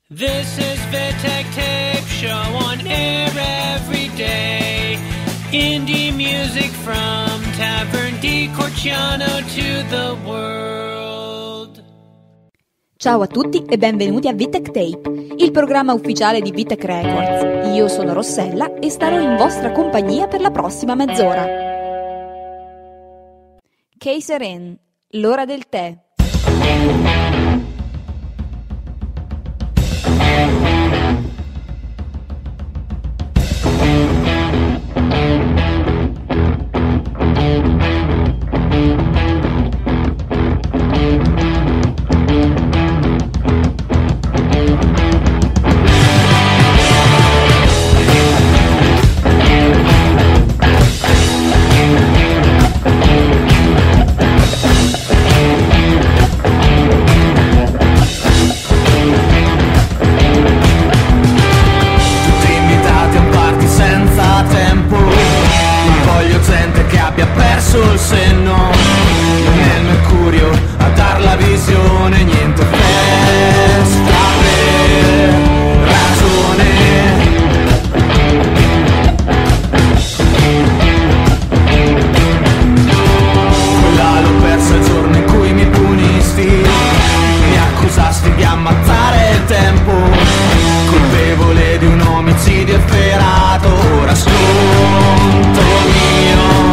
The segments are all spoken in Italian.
This is Vitek Tape Show on air every day. Indie music from Tavern di Corciano to the world. Ciao a tutti e benvenuti a Vitek Tape, il programma ufficiale di Vitek Records. Io sono Rossella e starò in vostra compagnia per la prossima mezz'ora. Kayseren, l'ora del tè. Sul senno nel mercurio a dar la visione, niente festa per ragione. Quella l'ho persa il giorno in cui mi punisti, mi accusasti di ammazzare il tempo, colpevole di un omicidio efferato. Ora sconto mio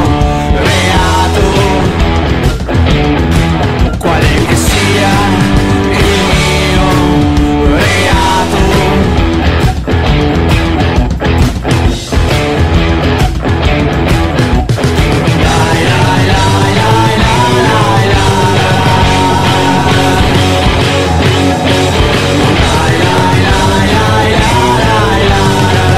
quale che sia il mio reato. Lai lai lai lai lai lai lai lai lai lai lai.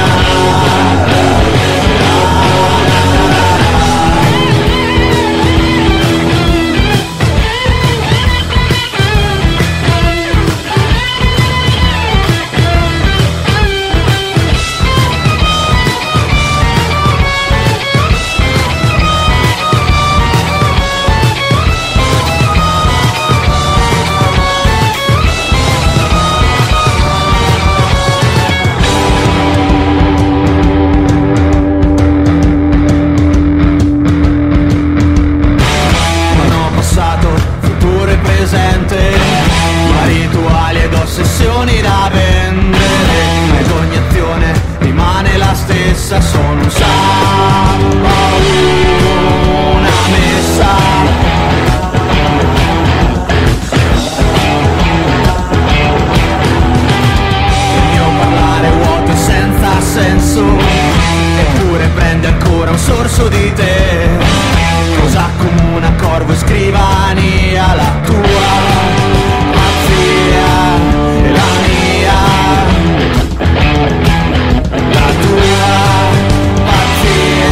Ossessioni da vendere, ed ogni azione rimane la stessa. Sono un salmo, una messa. Il mio parlare vuoto e senza senso, eppure prende ancora un sorso di te. Cosa accomuna corvo e scrivania, la tua e la mia, la tua pazzia.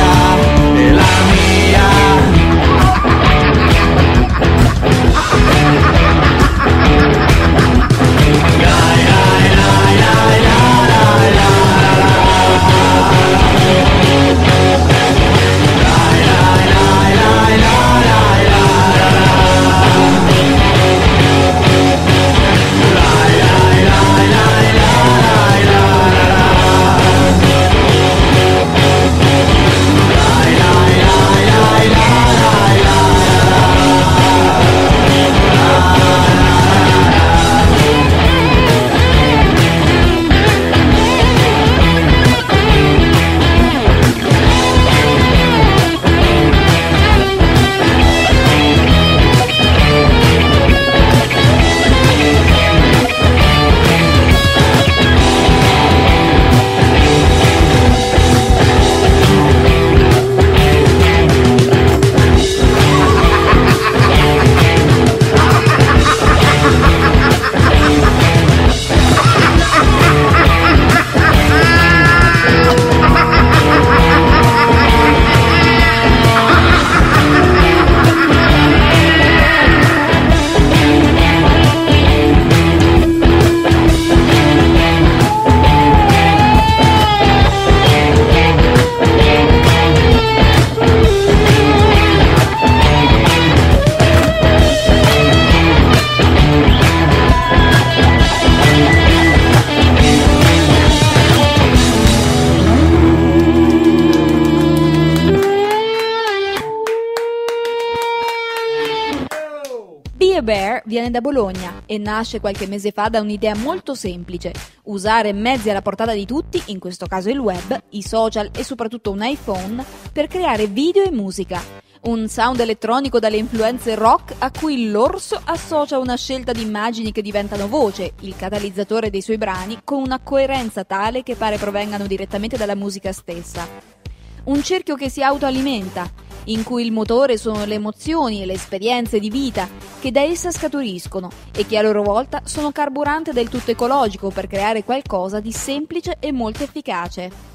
Air viene da Bologna e nasce qualche mese fa da un'idea molto semplice: usare mezzi alla portata di tutti, in questo caso il web, i social e soprattutto un iPhone, per creare video e musica. Un sound elettronico dalle influenze rock a cui l'orso associa una scelta di immagini che diventano voce, il catalizzatore dei suoi brani, con una coerenza tale che pare provengano direttamente dalla musica stessa. Un cerchio che si autoalimenta, in cui il motore sono le emozioni e le esperienze di vita che da essa scaturiscono e che a loro volta sono carburante del tutto ecologico per creare qualcosa di semplice e molto efficace.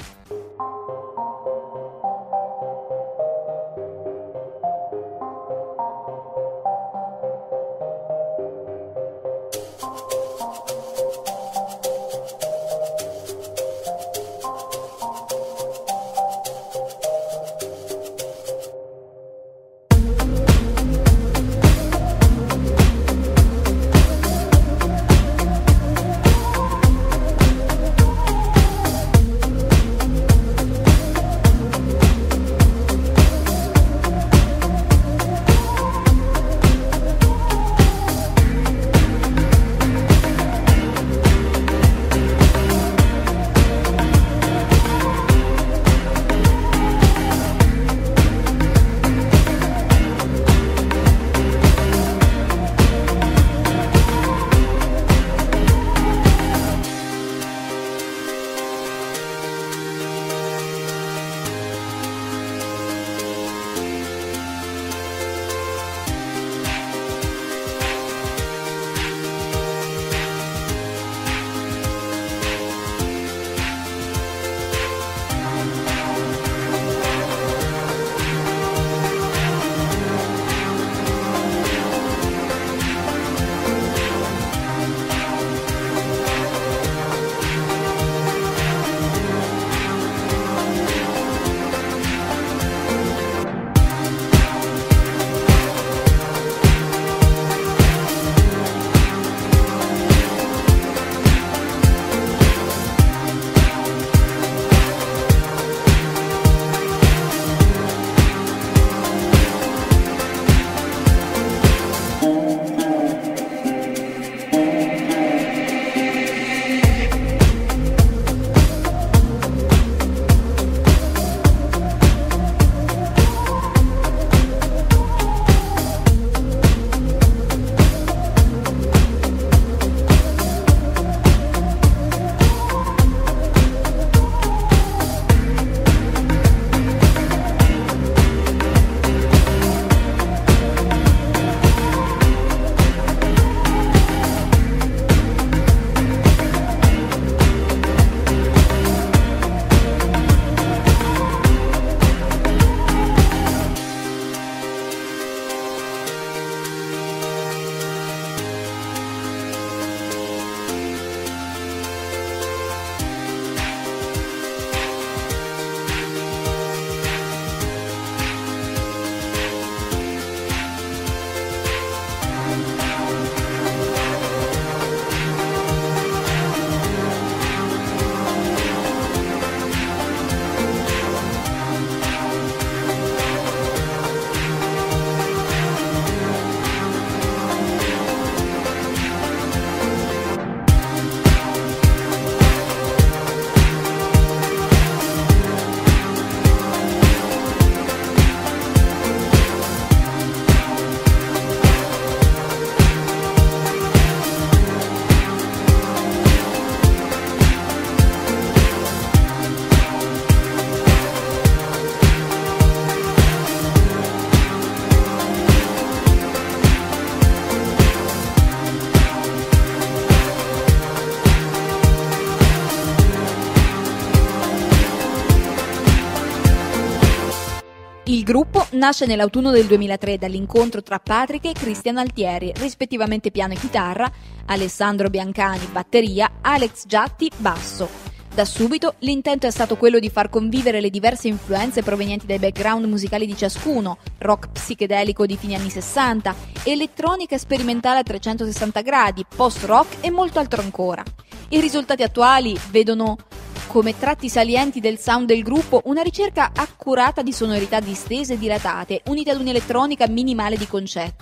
Il gruppo nasce nell'autunno del 2003 dall'incontro tra Patrick e Cristian Altieri, rispettivamente piano e chitarra, Alessandro Biancani batteria, Alex Giatti basso. Da subito l'intento è stato quello di far convivere le diverse influenze provenienti dai background musicali di ciascuno, rock psichedelico di fine anni 60, elettronica sperimentale a 360 gradi, post-rock e molto altro ancora. I risultati attuali vedono come tratti salienti del sound del gruppo una ricerca accurata di sonorità distese e dilatate, unite ad un'elettronica minimale di concetto,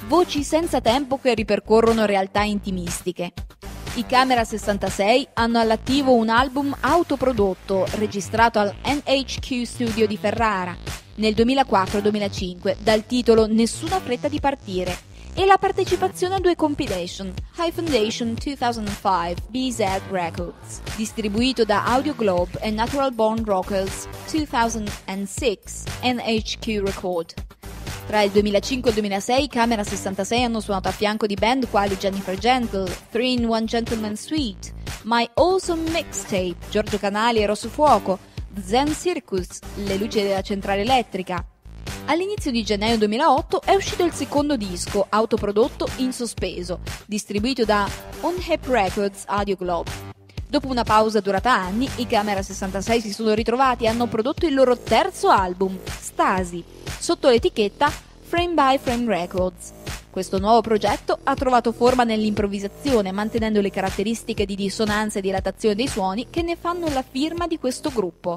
voci senza tempo che ripercorrono realtà intimistiche. I Camera 66 hanno all'attivo un album autoprodotto registrato al NHQ Studio di Ferrara nel 2004-2005 dal titolo Nessuna fretta di partire e la partecipazione a 2 compilation, High Foundation 2005 BZ Records, distribuito da Audio Globe e Natural Born Rockers 2006 NHQ Record. Tra il 2005 e il 2006 i Camera 66 hanno suonato a fianco di band quali Jennifer Gentle, 3-in-1 Gentleman Suite, My Awesome Mixtape, Giorgio Canali e Rosso Fuoco, The Zen Circus, Le luci della centrale elettrica. All'inizio di gennaio 2008 è uscito il secondo disco, autoprodotto In Sospeso, distribuito da On Hip Records Audio Globe. Dopo una pausa durata anni, i Camera 66 si sono ritrovati e hanno prodotto il loro terzo album, Stasi, sotto l'etichetta Frame by Frame Records. Questo nuovo progetto ha trovato forma nell'improvvisazione, mantenendo le caratteristiche di dissonanza e dilatazione dei suoni che ne fanno la firma di questo gruppo.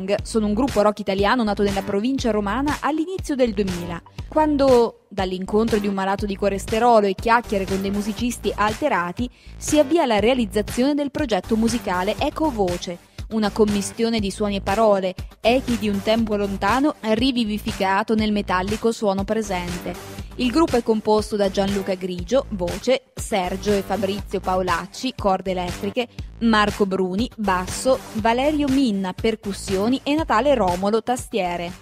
Gang sono un gruppo rock italiano nato nella provincia romana all'inizio del 2000, quando, dall'incontro di un malato di colesterolo e chiacchiere con dei musicisti alterati, si avvia la realizzazione del progetto musicale Eco Voce, una commistione di suoni e parole, echi di un tempo lontano rivivificato nel metallico suono presente. Il gruppo è composto da Gianluca Grigio, voce, Sergio e Fabrizio Paolacci, corde elettriche, Marco Bruni, basso, Valerio Minna, percussioni e Natale Romolo, tastiere.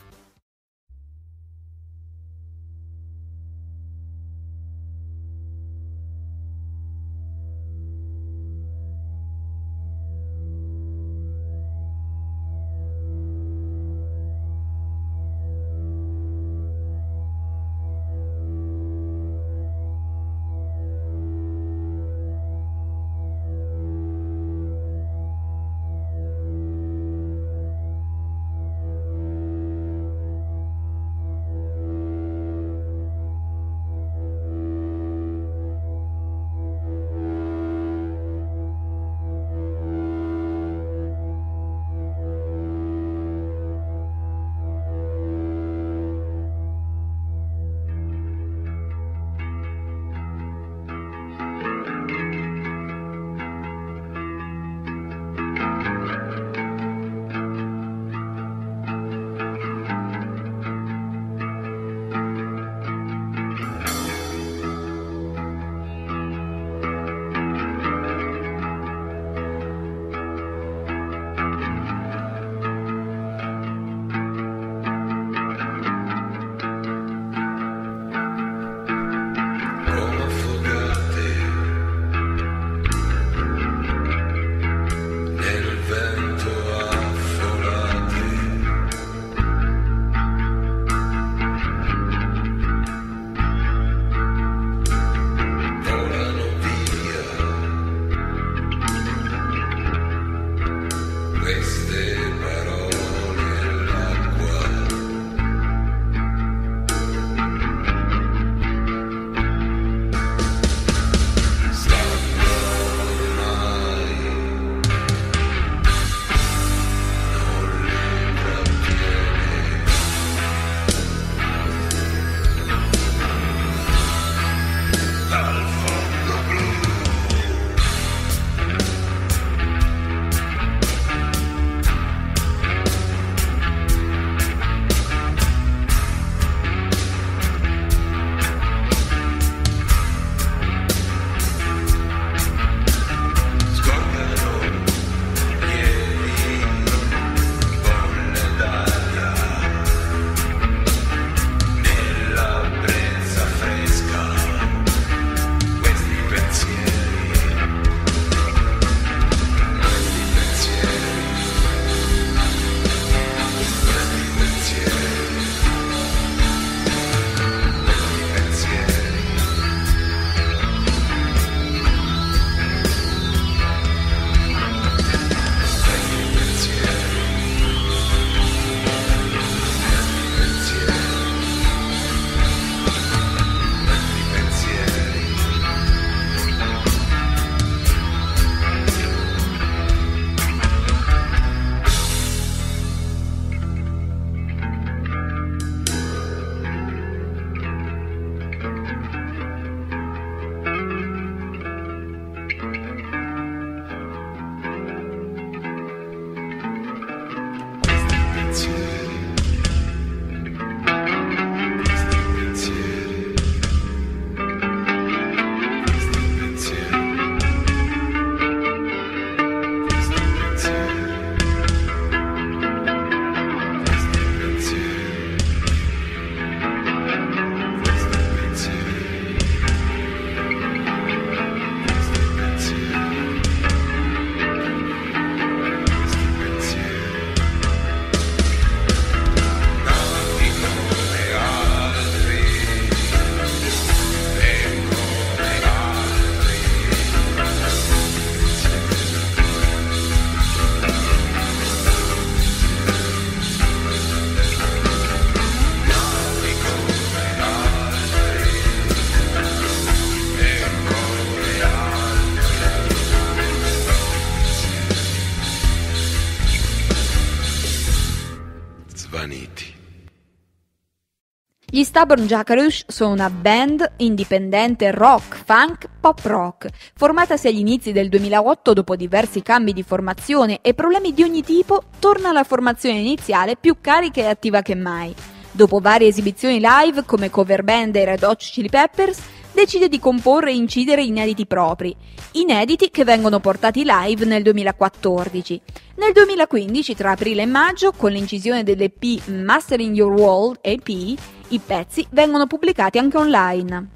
Gli Stubborn Jackarush sono una band indipendente rock, funk, pop rock, formatasi agli inizi del 2008 dopo diversi cambi di formazione e problemi di ogni tipo, torna alla formazione iniziale più carica e attiva che mai. Dopo varie esibizioni live come cover band dei Red Hot Chili Peppers, decide di comporre e incidere inediti propri, inediti che vengono portati live nel 2014. Nel 2015, tra aprile e maggio, con l'incisione dell'EP Mastering Your World EP, i pezzi vengono pubblicati anche online.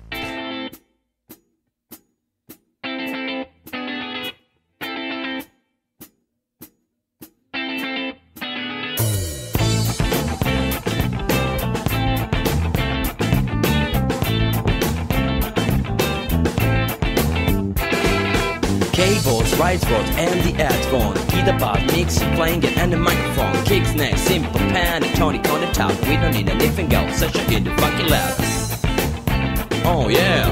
Keyboards, rise board, and the headphone. Keyboard, part, mix, playing it, and the microphone. Kicks, neck, simple, pentatonic on the top. We don't need anything else, session in the funky lab. Oh yeah.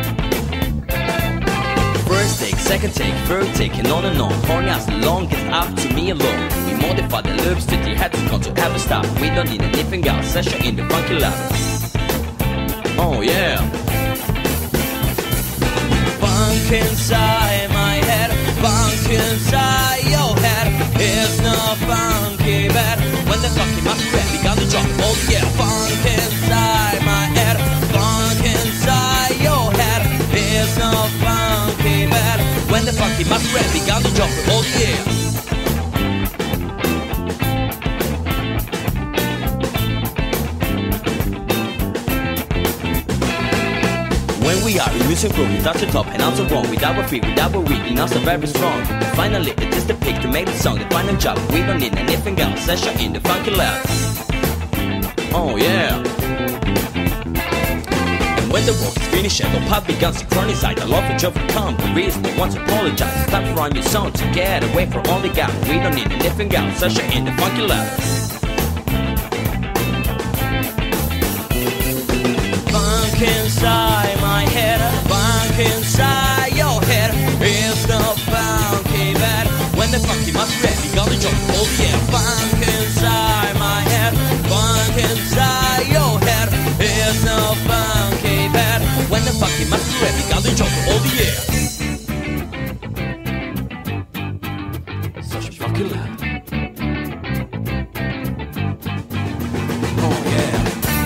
First take, second take, third take, and on. Horny as long as up to me alone. We modify the loops to the head to come to ever stop. We don't need anything else, session in the funky lab. Oh yeah. Funk inside my head, funk inside your head. It's no funky bed when the funky must be begun to drop. Oh yeah, funk inside my head, funk inside your head. It's no funky bed when the funky must be begun to drop. Oh yeah. When we are in music room, we touch the top and I'm so wrong. Without a free, without a weak, and also very strong. Finally, it is the pick to make the song, the final job. We don't need anything else, session in the funky lab. Oh yeah. And when the work is finished and the pop begun synchronized, I love each other come, the reason no one's apologize. It's time to rhyme your song to get away from all the gap. We don't need anything else, session in the funky lab. Funk inside my head, funk inside your head. It's the funky bed when the funky must be gonna jump. Oh yeah, funk inside my head, funk inside your head. It's the funky bed when the funky must be gonna jump. Oh yeah. Such a funky lab. Oh yeah.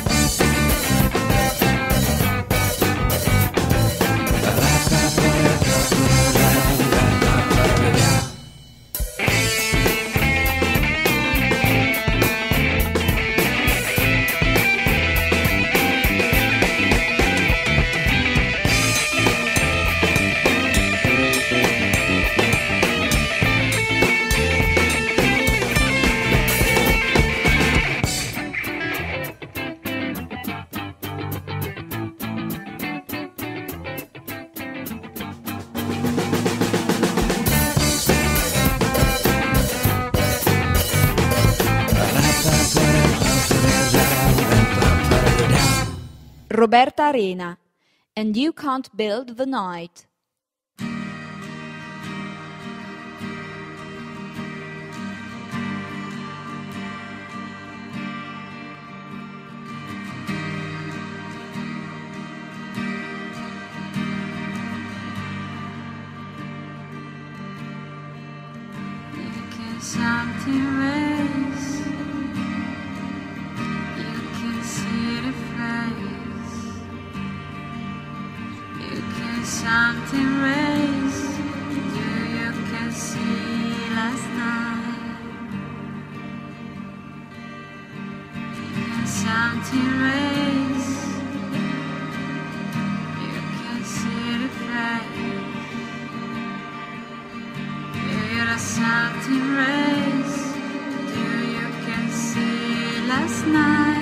Roberta Arena, And You Can't Build the Night. Something race, you can see the face. You can something race, you can see last night. You can something race, you can see the face. You're something race, you can see last night.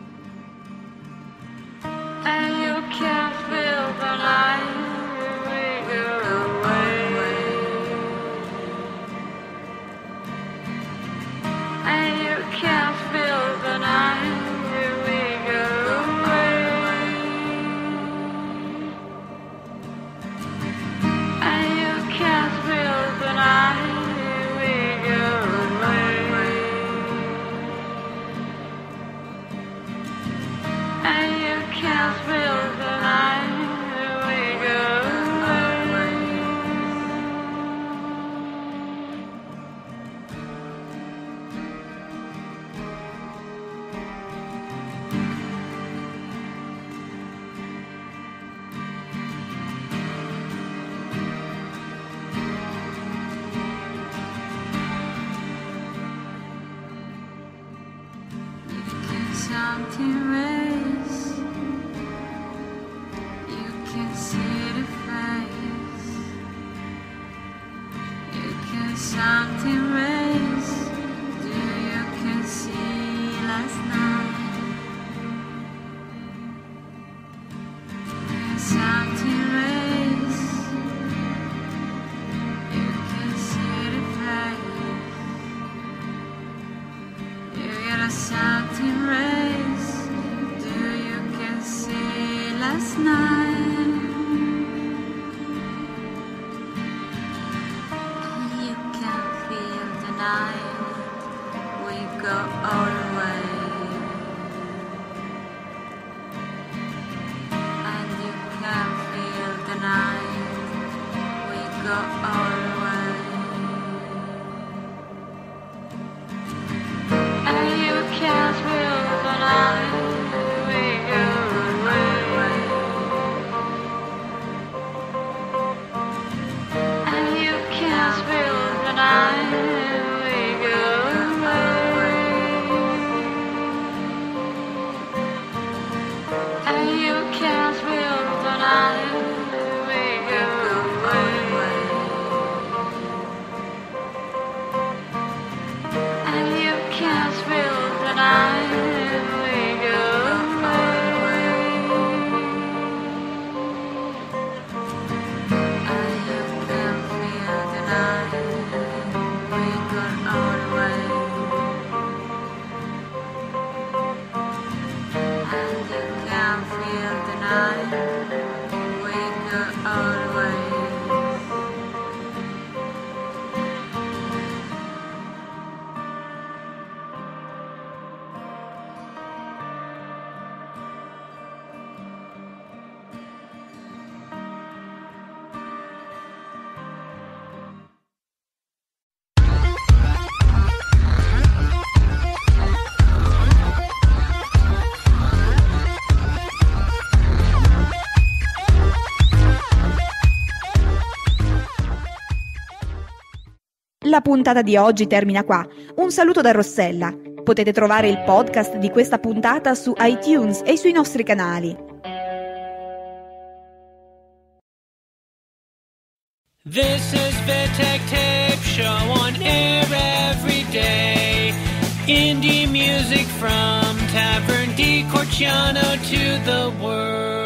And you can feel the light. something race. You can see the face. You can something race. Do you can see last night? Can something race. You can see the face. You get a something race. Do you can see last night? And you can feel the night. We go all the way. And you can feel the night. We go all the way. And you can feel the night. We go all the way. And you can feel the night. We go away. And you can feel the night. We go away. And you can feel the night. We go away. And you can feel the night. We go all the way. And you can feel the night. We go all the way. La puntata di oggi termina qua. Un saluto da Rossella. Potete trovare il podcast di questa puntata su iTunes e sui nostri canali. This is Vittek Tape Show on air every day. Indie music from Tavern di Corciano to the world.